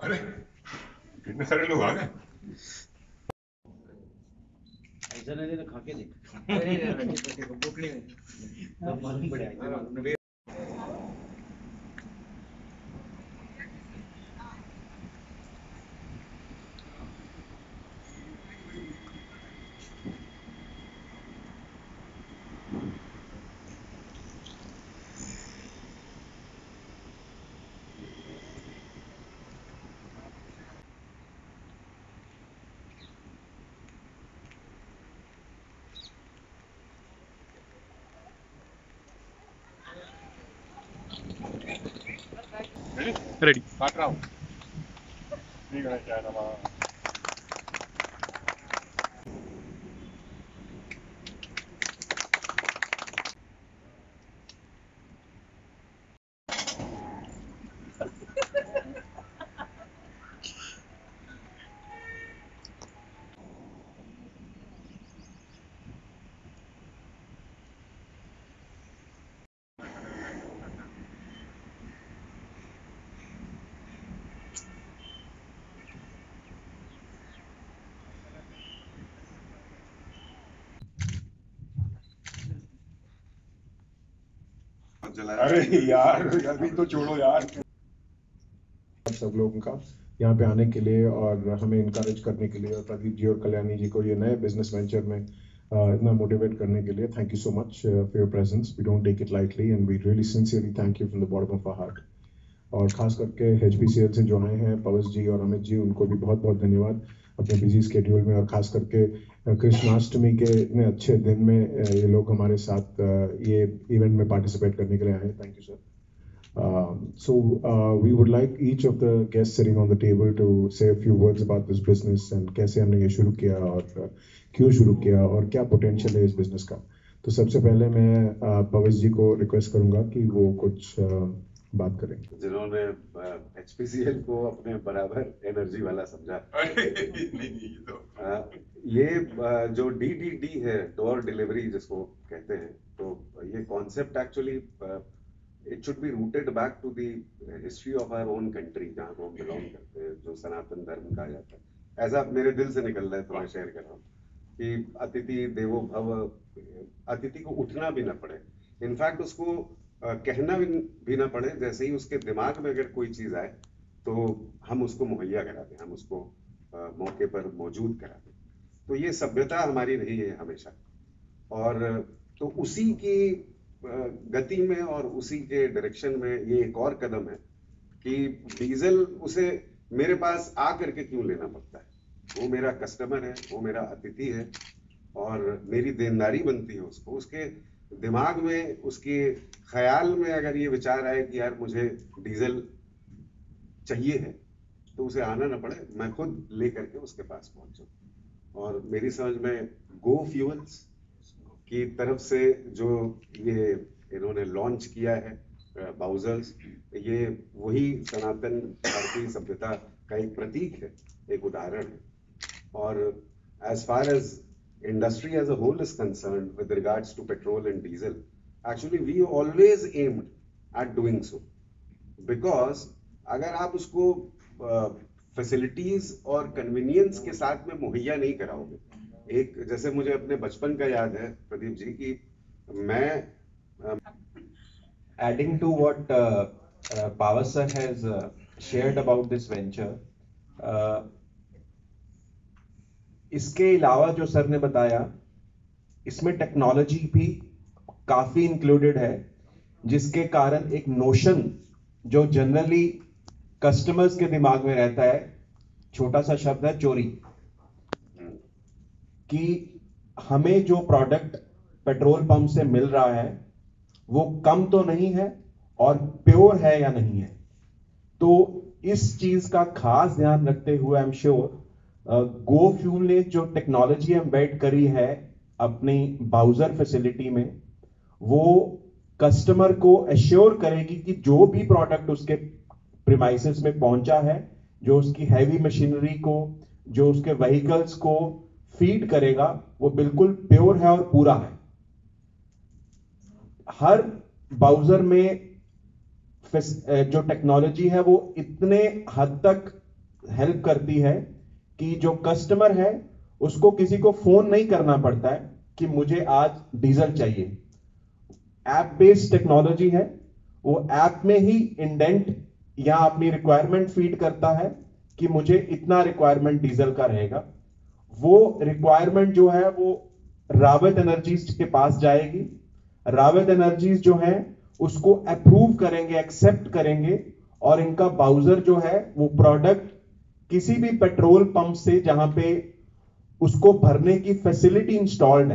अरे कितने सारे लोग आ गए। ऐसा नहीं तो खा के देख भूख नहीं मालूम पड़ेगा। रेडी काट रहा हूँ। ठीक है क्या नाम अरे यार अभी तो छोड़ो यार। सब लोगों का यहाँ पे आने के लिए और हमें इनकरेज करने के लिए और प्रदीप जी और कल्याणी जी को ये नए बिजनेस वेंचर में इतना मोटिवेट करने के लिए thank you so much for your presence. We don't take it lightly and we really sincerely thank you from the bottom of our heart. और खास करके HPCL से जो आए हैं पवस जी और अमित जी, उनको भी बहुत बहुत धन्यवाद अपने बिजी स्केड्यूल में और खास करके कृष्णाष्टमी के इतने अच्छे दिन में ये लोग हमारे साथ ये इवेंट में पार्टिसिपेट करने के लिए आए। Thank you sir. So we would like each of the guests sitting on the table to say a few words about this business and कैसे हमने ये शुरू किया और क्यों शुरू किया और क्या पोटेंशियल है इस बिजनेस का। तो सबसे पहले मैं पवस जी को रिक्वेस्ट करूंगा कि वो कुछ बात करें। जिन्होंने HPCL को अपने बराबर एनर्जी वाला समझा। ये जो DDD है, डोर डिलीवरी जिसको कहते हैं, तो ये concept actually it should be rooted back to the history of our own country जहाँ को हम बिलोंग करते हैं, जो सनातन धर्म कहा जाता है। ऐसा मेरे दिल से निकल रहा है तो मैं शेयर कर रहा हूँ कि अतिथि देवो भव, अतिथि को उठना भी ना पड़े, इनफैक्ट उसको कहना भी ना पड़े, जैसे ही उसके दिमाग में अगर कोई चीज आए तो हम उसको मुहैया करा दें, हम उसको मौके पर मौजूद करा दें। तो ये सभ्यता हमारी रही है हमेशा, और तो उसी की गति में और उसी के डायरेक्शन में ये एक और कदम है कि डीजल उसे मेरे पास आ करके क्यों लेना पड़ता है। वो मेरा कस्टमर है, वो मेरा अतिथि है और मेरी देनदारी बनती है उसको, उसके दिमाग में, उसके ख्याल में अगर ये विचार आए कि यार मुझे डीजल चाहिए है, तो उसे आना ना पड़े, मैं खुद ले करके उसके पास पहुंचूं। और मेरी समझ में गो फ्यूल्स की तरफ से जो ये इन्होंने लॉन्च किया है बाउजर्स, ये वही सनातन भारतीय सभ्यता का एक प्रतीक है, एक उदाहरण है। और as far as industry as a whole is concerned with regards to petrol and diesel, actually we always aimed at doing so, because अगर आप उसको फैसिलिटीज और कन्वीनियंस के साथ में मुहैया नहीं कराओगे, एक जैसे मुझे अपने बचपन का याद है प्रदीप जी की मैं adding to what Pavas sir has shared about this venture, इसके अलावा जो सर ने बताया, इसमें टेक्नोलॉजी भी काफी इंक्लूडेड है, जिसके कारण एक नोशन जो जनरली कस्टमर्स के दिमाग में रहता है, छोटा सा शब्द है चोरी, कि हमें जो प्रोडक्ट पेट्रोल पंप से मिल रहा है वो कम तो नहीं है और प्योर है या नहीं है। तो इस चीज का खास ध्यान रखते हुए I am sure GoFuel ने जो टेक्नोलॉजी एम्बेड करी है अपनी बाउजर फैसिलिटी में, वो कस्टमर को एश्योर करेगी कि जो भी प्रोडक्ट उसके प्रीमाइसेस में पहुंचा है, जो उसकी हैवी मशीनरी को, जो उसके व्हीकल्स को फीड करेगा, वो बिल्कुल प्योर है और पूरा है। हर बाउजर में जो टेक्नोलॉजी है वो इतने हद तक हेल्प करती है कि जो कस्टमर है उसको किसी को फोन नहीं करना पड़ता है कि मुझे आज डीजल चाहिए। ऐप बेस्ड टेक्नोलॉजी है, वो ऐप में ही इंडेंट या अपनी रिक्वायरमेंट फीड करता है कि मुझे इतना रिक्वायरमेंट डीजल का रहेगा। वो रिक्वायरमेंट जो है वो रावत एनर्जीज के पास जाएगी। रावत एनर्जीज जो है उसको अप्रूव करेंगे, एक्सेप्ट करेंगे, और इनका बाउजर जो है वो प्रोडक्ट किसी भी पेट्रोल पंप से जहां पे उसको भरने की फैसिलिटी इंस्टॉल्ड है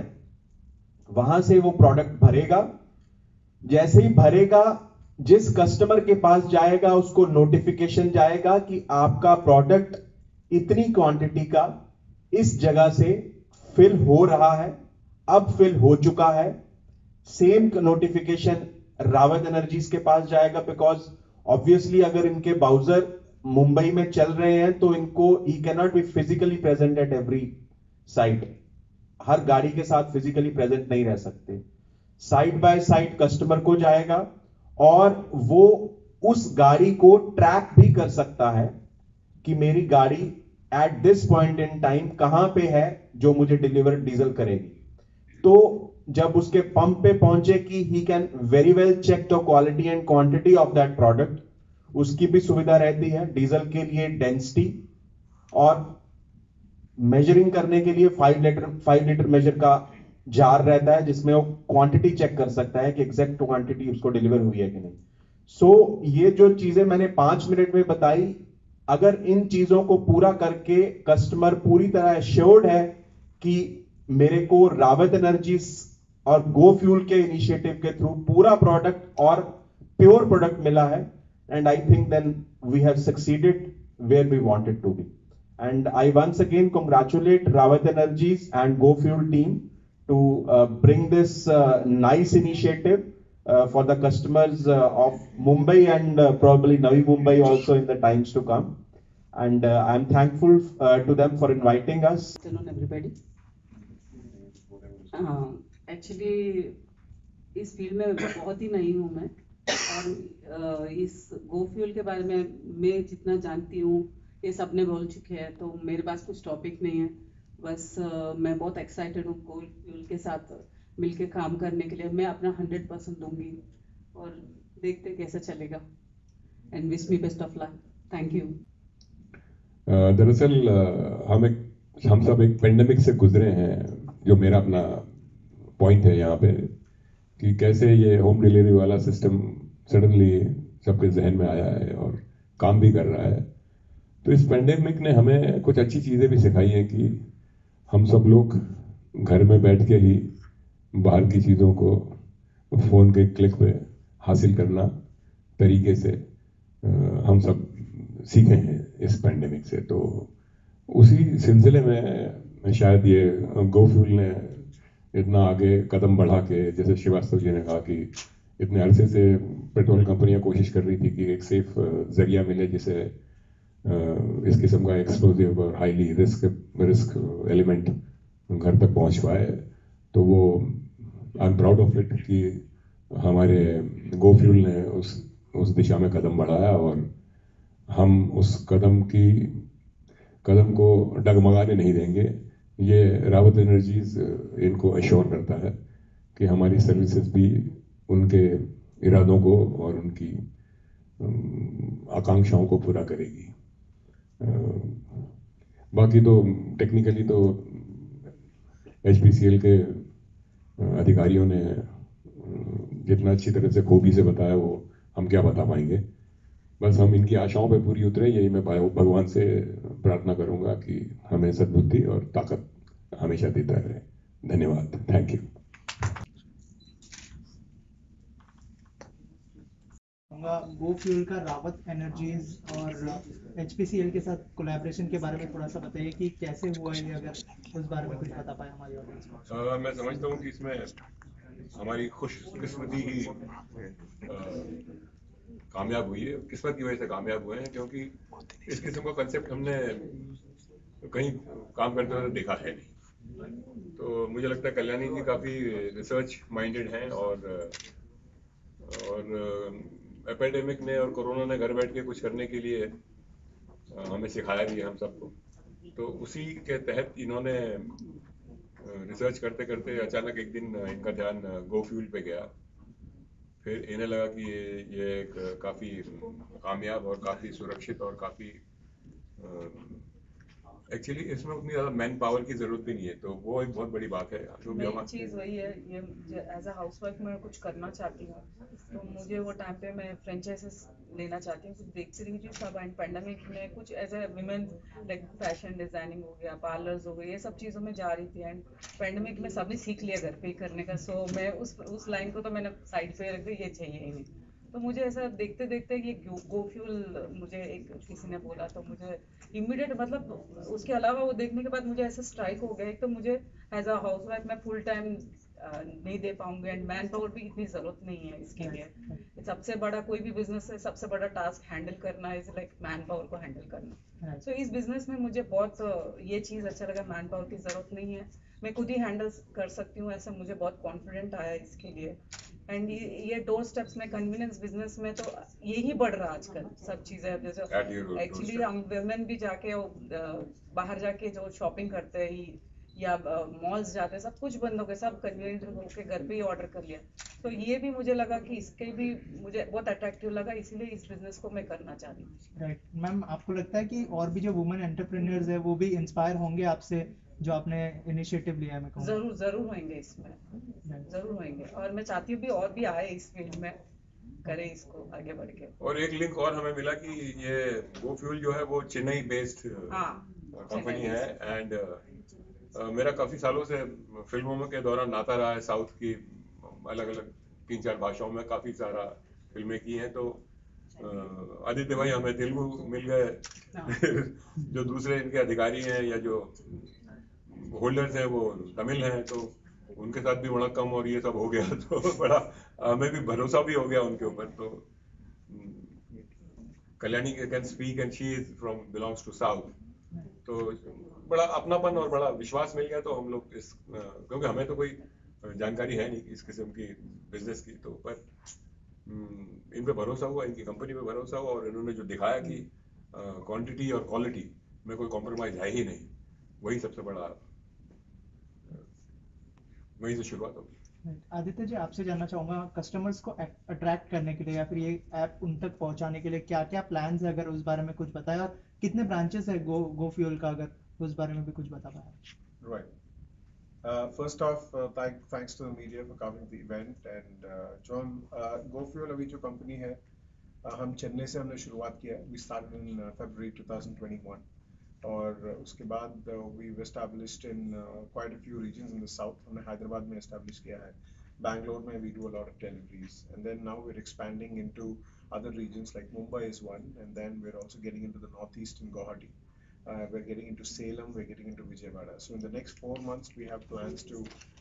वहां से वो प्रोडक्ट भरेगा। जैसे ही भरेगा, जिस कस्टमर के पास जाएगा उसको नोटिफिकेशन जाएगा कि आपका प्रोडक्ट इतनी क्वांटिटी का इस जगह से फिल हो रहा है, अब फिल हो चुका है। सेम नोटिफिकेशन रावत एनर्जीज के पास जाएगा, बिकॉज ऑब्वियसली अगर इनके बाउजर मुंबई में चल रहे हैं तो इनको he can not be physically present at every site, हर गाड़ी के साथ फिजिकली प्रेजेंट नहीं रह सकते। साइड बाय साइड कस्टमर को जाएगा और वो उस गाड़ी को ट्रैक भी कर सकता है कि मेरी गाड़ी at this point in time कहां पे है जो मुझे डिलीवर डीजल करेगी। तो जब उसके पंप पे पहुंचे कि he can very well check the quality and quantity of that product, उसकी भी सुविधा रहती है। डीजल के लिए डेंसिटी और मेजरिंग करने के लिए 5 लीटर मेजर का जार रहता है जिसमें वो क्वांटिटी चेक कर सकता है कि एग्जैक्ट क्वांटिटी उसको डिलीवर हुई है कि नहीं। सो ये जो चीजें मैंने 5 मिनट में बताई, अगर इन चीजों को पूरा करके कस्टमर पूरी तरह एश्योर्ड है कि मेरे को रावत एनर्जीज और गो फ्यूल के इनिशिएटिव के थ्रू पूरा प्रोडक्ट और प्योर प्रोडक्ट मिला है, and I think then we have succeeded where we wanted to be. And I once again congratulate Rawat Energies and GoFuel team to bring this nice initiative for the customers of Mumbai and probably Navi Mumbai also in the times to come. And I'm thankful to them for inviting us. Good afternoon, everybody. Actually, इस field में बहुत ही नई हूँ मैं, और इस GoFuel के बारे में मैं जितना जानती हूँ ये सब ने बोल चुके हैं, तो मेरे पास कुछ टॉपिक नहीं है। बस मैं बहुत एक्साइटेड हूँ GoFuel के साथ मिलके काम करने के लिए। मैं अपना 100% दूंगी और देखते कैसे चलेगा। And wish me best of luck. Thank you. दरअसल हम सब एक पेंडेमिक से गुजरे हैं, जो मेरा अपना पॉइंट है यहाँ पे, कि कैसे ये होम डिलीवरी वाला सिस्टम सडनली सबके जहन में आया है और काम भी कर रहा है। तो इस पेंडेमिक ने हमें कुछ अच्छी चीज़ें भी सिखाई हैं कि हम सब लोग घर में बैठ के ही बाहर की चीज़ों को फ़ोन के क्लिक पे हासिल करना तरीके से हम सब सीखे हैं इस पेंडेमिक से। तो उसी सिलसिले में शायद ये GoFuel ने इतना आगे कदम बढ़ा के, जैसे श्रीवास्तव जी ने कहा कि इतने अरसे से पेट्रोल कंपनियां कोशिश कर रही थी कि एक सेफ जरिया मिले जिसे इस किस्म का एक्सप्लोजिव और हाईली रिस्क एलिमेंट घर तक पहुंच पाए। तो वो I am proud of it कि हमारे GoFuel ने उस दिशा में कदम बढ़ाया, और हम उस कदम को डगमगाने नहीं देंगे। ये रावत एनर्जीज इनको अश्योर करता है कि हमारी सर्विसेज भी उनके इरादों को और उनकी आकांक्षाओं को पूरा करेगी। बाकी तो टेक्निकली तो HPCL के अधिकारियों ने जितना अच्छी तरह से खूबी से बताया वो हम क्या बता पाएंगे। बस हम इनकी आशाओं पे पूरी उतरे, यही मैं भगवान से प्रार्थना करूंगा कि हमें सद्बुद्धि और ताकत हमेशा देता रहे। धन्यवाद। Thank you. GoFuel का रावत एनर्जीज और HPCL के साथ कोलैबोरेशन के बारे में थोड़ा सा बताइए कि कैसे हुआ है, अगर उस बारे में कुछ बता पाए हमारी ऑडियंस को। मैं समझता हूँ कि इसमें हमारी खुशकिस्मती ही कामयाब हुई है, किस्मत की वजह से कामयाब हुए हैं, क्योंकि इस किस्म का कंसेप्ट हमने कहीं काम करते हुए देखा है नहीं। तो मुझे लगता है कल्याणी जी काफ़ी रिसर्च माइंडेड हैं, और एपेडेमिक ने और कोरोना ने घर बैठ के कुछ करने के लिए हमें सिखाया भी है हम सबको। तो उसी के तहत इन्होंने रिसर्च करते करते अचानक एक दिन इनका ध्यान गो फ्यूल पे गया। फिर इन्हें लगा कि ये एक काफ़ी कामयाब और काफ़ी सुरक्षित और काफ़ी एक्चुअली इसमें उतनी ज़्यादा मैन पावर की ज़रूरत भी नहीं है, तो वो एक बहुत बड़ी बात है। जो भी मेन चीज़ वही है, ये एज अ हाउसवाइफ मैं कुछ करना चाहती हूँ, तो मुझे वो टाइम पे मैं फ्रेंचाइजेस लेना चाहती हूँ। कुछ देख रही थी सब एंड पेंडेमिक में कुछ as a women like fashion designing हो गया, पार्लर्स हो गए, ये सब चीज़ों में जा रही थी। एंड पेंडेमिक में सबने सीख लिया घर पे ही करने का, सो मैं उस लाइन को तो मैंने साइड पे रख दी, ये चाहिए ही नहीं। तो मुझे ऐसा देखते देखते ये गो फ्यूल मुझे एक किसी ने बोला, तो मुझे इमीडिएट मतलब उसके अलावा वो देखने के बाद मुझे ऐसा स्ट्राइक हो गया। एक तो मुझे एज अ हाउसवाइफ मैं फुल टाइम नहीं दे पाऊंगी, एंड मैन पावर भी इतनी जरूरत नहीं है इसके लिए। सबसे बड़ा कोई भी बिजनेस है, सबसे बड़ा टास्क हैंडल करना इज लाइक मैन पावर को हैंडल करना। सो इस बिजनेस में मुझे बहुत ये चीज अच्छा लगा, मैन पावर की जरूरत नहीं है, मैं खुद ही हैंडल कर सकती हूँ, ऐसा मुझे बहुत कॉन्फिडेंट आया इसके लिए। एंड ये डोर स्टेप्स में कन्वीनियंस बिजनेस में तो यही बढ़ रहा है आजकल सब चीजें। जैसे एक्चुअली हम वुमेन भी जाके बाहर जाके जो शॉपिंग करते हैं या मॉल्स जाते हैं, सब कुछ बंद हो गए, सब कन्वीनियंट होके घर पे ही ऑर्डर कर लिया। तो ये भी मुझे लगा कि इसके भी मुझे बहुत अट्रैक्टिव लगा, इसीलिए इस बिजनेस को मैं करना चाह रही हूँ। राइट मैम, आपको लगता है कि और भी जो वुमेन एंटरप्रेन्योर्स है वो भी इंस्पायर होंगे आपसे, जो आपने इनिशिएटिव लिया है? मैं कहूँगा जरूर जरूर होंगे, इसमें जरूर होंगे, और मैं चाहती हूँ भी और भी आए इस फील्ड में, करें इसको आगे बढ़ के। और एक लिंक और हमें मिला कि ये गो फ्यूल जो है वो चेन्नई बेस्ड हाँ, कंपनी है। एंड मेरा काफ़ी सालों से फिल्मों के दौरान नाता रहा है साउथ की अलग अलग 3-4 भाषाओं में काफ़ी सारा फिल्में की हैं। तो आदित्य भाई हमें तेलुगु मिल गए जो दूसरे इनके अधिकारी हैं या जो होल्डर्स हैं वो तमिल हैं, तो उनके साथ भी बड़ा कम और ये सब हो गया तो बड़ा हमें भी भरोसा भी हो गया उनके ऊपर। तो Kalyani can speak and she is from belongs to south, तो बड़ा अपनापन और बड़ा विश्वास मिल गया। तो हम लोग इस क्योंकि हमें तो कोई जानकारी है नहीं इस किस्म की बिजनेस की, तो पर इन पे भरोसा हुआ, इनकी कंपनी पे भरोसा हुआ, और इन्होंने जो दिखाया कि क्वांटिटी और क्वालिटी में कोई कॉम्प्रोमाइज है ही नहीं, वही सबसे बड़ा वहीं से शुरुआत होगी। आदित्य जी, आपसे जानना चाहूंगा, कस्टमर्स को अट्रैक्ट करने के लिए या फिर ये ऐप उन तक पहुंचाने के लिए क्या क्या प्लान्स है, अगर उस बारे में कुछ बताया, और कितने ब्रांचेस है गो फ्यूल का, अगर उस बारे में भी कुछ बता पाए। Right. First off, thanks to the media for covering the event. And जो हम GoFuel अभी जो कंपनी है, हम चेन्नई से हमने शुरुआत किया है. We started in February 2021. और उसके बाद we've established in quite a few regions in the south. हमने हैदराबाद में establish किया है. Bangalore में we do a lot of deliveries. And then now we're expanding into other regions like Mumbai is one. And then we're also getting into the northeast in Guwahati. We're getting into Salem, we're getting into Vijayawada. So in the next 4 months, we have plans to,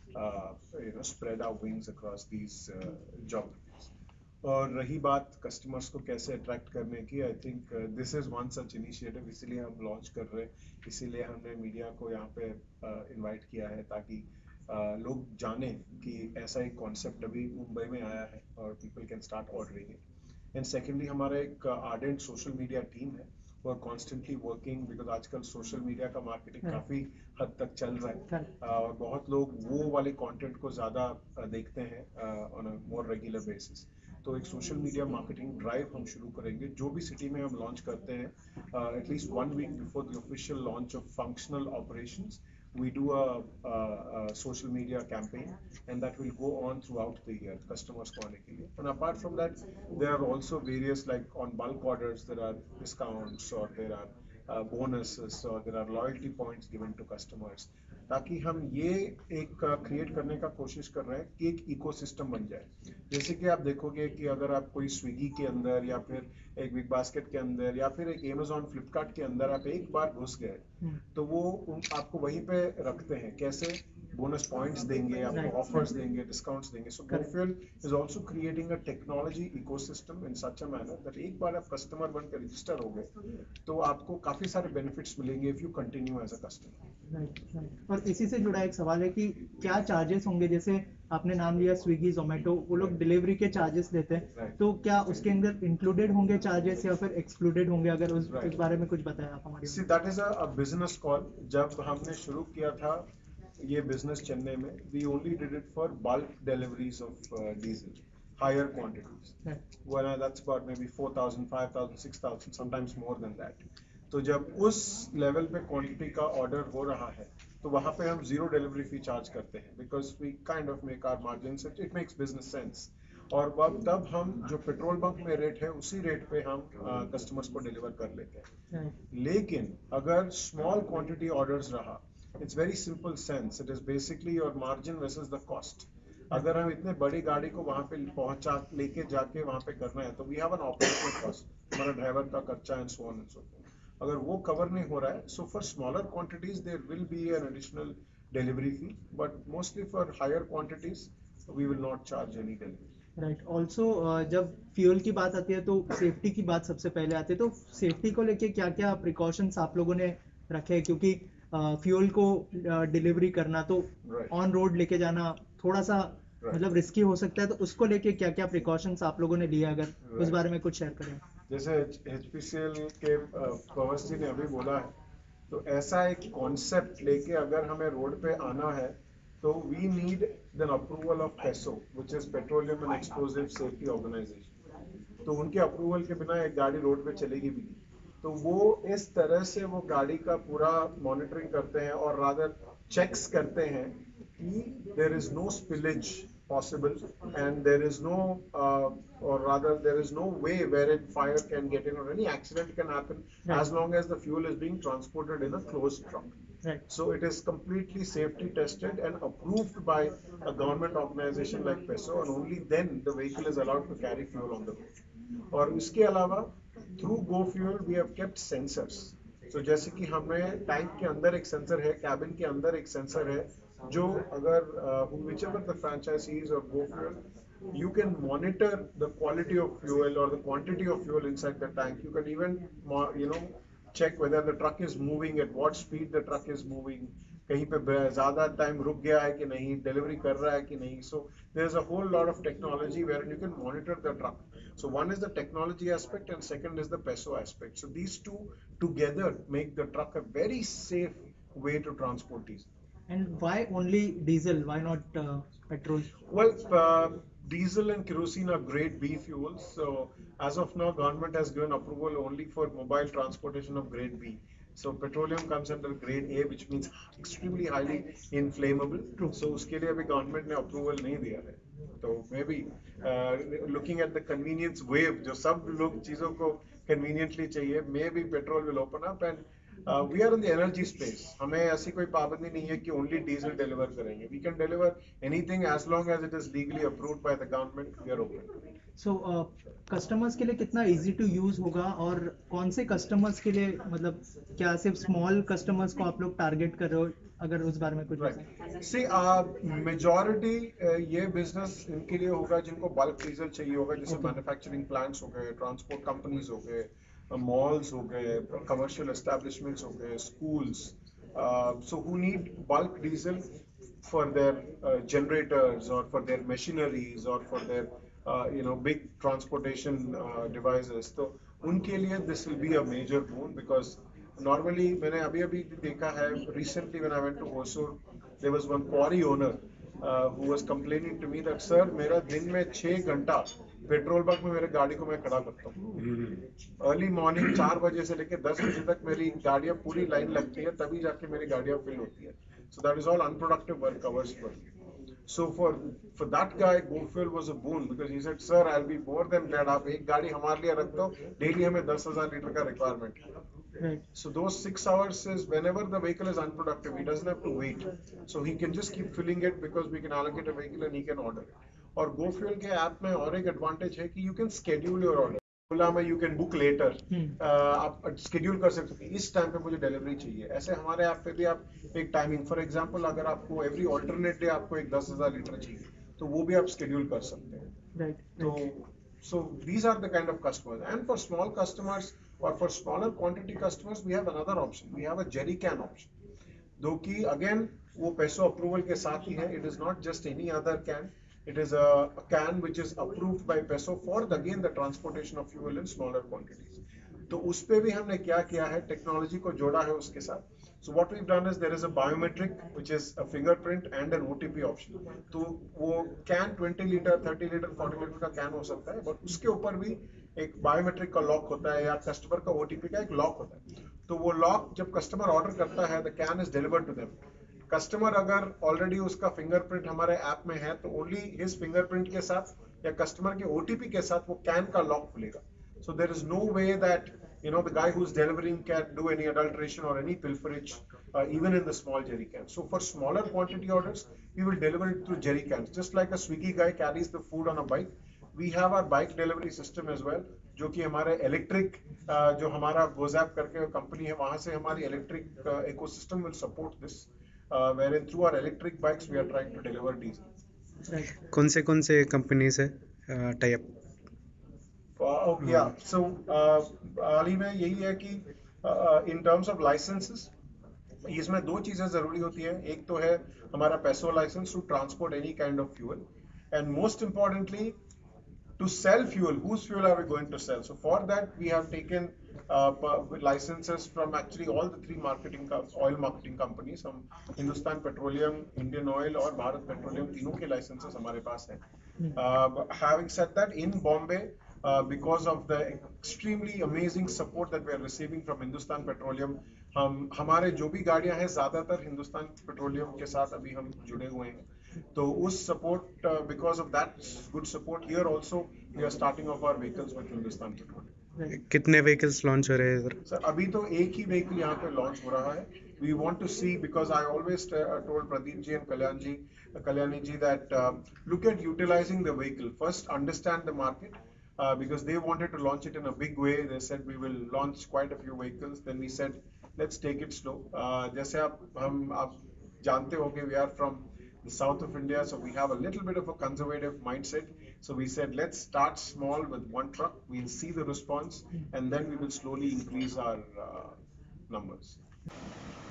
spread our wings across these geographies. और रही बात customers को कैसे attract करने की, I think this is one such initiative, इसीलिए हम launch कर रहे हैं, इसीलिए हमने मीडिया को यहाँ पे इनवाइट किया है, ताकि लोग जाने कि ऐसा एक कॉन्सेप्ट अभी मुंबई में आया है और people can start ordering it. And secondly, हमारा एक आर्डेंट सोशल मीडिया टीम है, वो कॉन्स्टेंटली वर्किंग, बिकॉज आजकल सोशल मीडिया का मार्केटिंग काफी हद तक चल रहा है, और बहुत लोग वो वाले कंटेंट को ज्यादा देखते हैं on a more regular basis. तो एक सोशल मीडिया मार्केटिंग ड्राइव हम शुरू करेंगे, जो भी सिटी में हम लॉन्च करते हैं, at least 1 week before the official launch of functional operations, we do a social media campaign, and that will go on throughout the year, customers ko aane ke liye. And apart from that, there are also various, like on bulk orders there are discounts, or there are bonuses, or there are loyalty points given to customers, ताकि हम ये एक create करने का कोशिश कर रहे हैं कि एक इकोसिस्टम बन जाए। जैसे कि आप देखोगे कि अगर आप कोई स्विगी के अंदर या फिर एक बिग बास्केट के अंदर या फिर एक अमेज़न फ्लिपकार्ट के अंदर आप एक बार घुस गए, तो वो आपको वहीं पे रखते हैं। कैसे? बोनस पॉइंट्स देंगे, आपको ऑफर्स देंगे, डिस्काउंट्स देंगे. So GoFuel is also creating a technology ecosystem in such a manner that एक बार आप कस्टमर बनकर रजिस्टर हो गए तो आपको काफी सारे बेनिफिट्स मिलेंगे if you continue as a customer. Right. और इसी से जुड़ा एक सवाल है कि क्या चार्जेस होंगे, जैसे आपने नाम लिया स्विगी जोमेटो, वो लोग डिलीवरी के चार्जेस लेते हैं, Right. तो क्या उसके अंदर इंक्लूडेड होंगे चार्जेस या फिर एक्सक्लूडेड होंगे? अगर उस Right. बारे में कुछ बताया आप हमारे. See, that is a business call. जब हमने शुरू किया था ये बिजनेस चेन्नई में, we only did it for bulk deliveries of diesel, higher quantities. Right. Well, that's about maybe 4,000, 5,000, 6,000, sometimes more than that. तो जब उस लेवल पे क्वांटिटी का ऑर्डर हो रहा है तो वहां पे हम जीरो डिलीवरी फी चार्ज करते हैं because we kind of make our margin, it makes business sense. और तब हम जो पेट्रोल पंप में रेट है उसी रेट पे हम कस्टमर्स को डिलीवर कर लेते हैं. लेकिन अगर स्मॉल क्वांटिटी ऑर्डर्स रहा, it's very simple sense, it is basically your margin versus the cost. अगर हम इतने बड़ी गाड़ी को वहां पे पहुंचा लेके जाके वहां पे करना है तो we have an operational cost, हमारा ड्राइवर का खर्चा and so on and so forth. अगर वो कवर नहीं हो रहा है, so for smaller quantities there will be an additional delivery fee, but mostly for higher quantities we will not charge any delivery. Right. Also जब fuel की बात आती है तो सेफ्टी की बात सबसे पहले आती है, तो सेफ्टी को लेके क्या क्या प्रिकॉशंस आप लोगों ने रखे हैं? क्योंकि फ्यूल को डिलीवरी करना तो Right. ऑन रोड लेके जाना थोड़ा सा मतलब रिस्की हो सकता है, तो उसको लेके क्या क्या प्रिकॉशंस आप लोगों ने लिए, अगर उस Right. बारे में कुछ शेयर करें. जैसे HPCL के पवन जी ने अभी बोला है, तो ऐसा एक कॉन्सेप्ट लेके अगर हमें रोड पे आना है तो we need then approval of PESO which is petroleum and explosive safety organisation. तो उनके अप्रूवल के बिना एक गाड़ी रोड पे चलेगी भी नहीं. तो वो इस तरह से वो गाड़ी का पूरा मॉनिटरिंग करते हैं और रादर चेक्स करते हैं कि there is no spillage possible and there is no or rather there is no way wherein fire can get in or any accident can happen. Right. As long as the fuel is being transported in a closed truck. Right. So it is completely safety tested and approved by a government organization like PESO, and only then the vehicle is allowed to carry fuel on the road. और इसके अलावा through GoFuel we have kept sensors. So जैसे कि हमें tank के अंदर एक sensor है, कैबिन के अंदर एक सेंसर है, जो अगर whichever the franchisees or GoFuel, you can monitor the quality of fuel or the quantity of fuel inside the tank. You can even check whether the truck is moving, at what speed the truck is moving, कहीं पे ज़्यादा time रुक गया है कि नहीं, delivery कर रहा है कि नहीं. So there is a whole lot of technology wherein you can monitor the truck. So one is the technology aspect and second is the PESO aspect. So these two together make the truck a very safe way to transport diesel. And why only diesel? Why not petrol? Well, diesel and kerosene are grade B fuels. So as of now, government has given approval only for mobile transportation of grade B. So petroleum comes under grade A, which means extremely highly inflammable. True. So उसके लिए अभी government ने approval नहीं दिया है. तो maybe looking at the convenience wave, जो सब लोग चीजों को conveniently चाहिए, maybe petrol will open up and we are in the energy space. हमें ऐसी कोई पाबंदी नहीं है कि only diesel deliver करेंगे. We can deliver anything as long as it is legally approved by the government. We are open. So customers के लिए कितना इजी टू यूज होगा, और कौन से कस्टमर्स के लिए, मतलब क्या सिर्फ स्मॉल कस्टमर्स को आप लोग टारगेट कर रहे हो, अगर उस बारे में कुछ बताएं. See, majority ये बिजनेस इनके लिए होगा जिनको बल्क डीजल चाहिए होगा, जैसे मैन्युफैक्चरिंग प्लांट्स हो गए, ट्रांसपोर्ट कंपनीज हो गए, malls हो गए, commercial establishments हो गए, schools, so who need bulk diesel for their generators or for their machineries or for their big transportation devices. तो उनके लिए this will be a major boon because normally मैंने अभी देखा है, recently when I went to Hosur, there was one quarry owner who was complaining to me that sir, मेरा दिन में 6 घंटा पेट्रोल पंप में मेरे गाड़ी को मैं खड़ा करता हूँ. अर्ली मॉर्निंग 4 बजे से लेकर 10 बजे तक मेरी गाड़ियाँ पूरी लाइन लगती है, तभी जाके मेरी गाड़ियाँ फिल होती है. So that is all unproductive work hours for me. So for that guy, GoFuel was a boon because he said, sir, I'll be more than glad. आप एक गाड़ी हमारे लिए रख दो, डेली हमें 10,000 लीटर का रिक्वायरमेंट है. Right. So those 6 hours is whenever the vehicle is unproductive, he doesn't have to wait. So he can just keep filling it because we can allocate a vehicle and he can order it. और GoFuel के app में और एक advantage है कि you can schedule your order. Ola में you can book later, आप schedule कर सकते हो इस टाइम पे मुझे डिलीवरी चाहिए। ऐसे हमारे ऐप पे भी आप एक टाइमिंग, फॉर एग्जांपल अगर आपको एवरी ऑल्टरनेट डे आपको एक 10,000 लीटर चाहिए तो वो भी आप शेड्यूल कर सकते हैं। राइट। तो so these are the kind of customers, and for small customers or for smaller quantity customers we have another option, we have a jerry can option, जो कि again वो पैसो अप्रूवल के साथ ही है। It is not just any other can, it is a can which is approved by PESO for again the transportation of fuel in smaller quantities. तो उस पे भी हमने क्या किया है, टेक्नोलॉजी को जोड़ा है उसके साथ। So what we've done is there is a biometric which is a fingerprint and an OTP option. तो वो कैन 20 लीटर 30 लीटर 40 लीटर का कैन हो सकता है, बट उसके ऊपर भी एक बायोमेट्रिक का लॉक होता है या कस्टमर का OTP का एक लॉक होता है। तो वो लॉक जब कस्टमर ऑर्डर करता है, the can is delivered to them. Customer अगर ऑलरेडी उसका फिंगरप्रिंट हमारे ऐप में है तो ओनली हिज फिंगरप्रिंट के साथ या कस्टमर के OTP के साथ वो कैन का लॉक खुलेगा। So there is no way that the guy who's delivering can do any adulteration or any pilferage, even in the small jerry cans. So for smaller quantity orders, we will deliver it through jerry cans. Just like a Swiggy guy carries the food on a bike, we have our bike delivery system as well, जो कि हमारे electric जो हमारा गोजैप करके company है वहां से हमारी electric ecosystem will support this, wherein through our electric bikes we are trying to deliver diesel. कौन से कंपनी से टाई अप? Yeah, so हाल ही में यही है कि in terms of licenses इसमें दो चीजें जरूरी होती है। एक तो है हमारा PESO licence to transport any kind of fuel, and most importantly to sell fuel, whose fuel are we going to sell? So for that we have taken licenses from actually all the three oil marketing companies. हम Hindustan petroleum, Indian oil और Bharat petroleum तीनों के licences हमारे पास हैं। Having said that, in Bombay, because of the extremely amazing support that we are receiving from Hindustan Petroleum, हमारे जो भी गाड़ियां हैं ज्यादातर हिंदुस्तान पेट्रोलियम के साथ अभी हम जुड़े हुए हैं। तो उस support, because of that good support here also we are starting off our vehicles with Hindustan Petroleum. कितने व्हीकल्स लॉन्च हो रहे हैं इधर? सर अभी तो एक ही व्हीकल यहाँ पे लॉन्च हो रहा है। We want to see, because I always told Pradeep ji and Kalyani ji that look at utilising the vehicle first, understand the market, because they wanted to launch it in a big way. They said we will launch quite a few vehicles. Then we said let's take it slow. जैसे आप जानते होंगे, we are from the south of India, so we have a little bit of a conservative mindset. So we said let's start small with one truck. We'll see the response, and then we will slowly increase our numbers.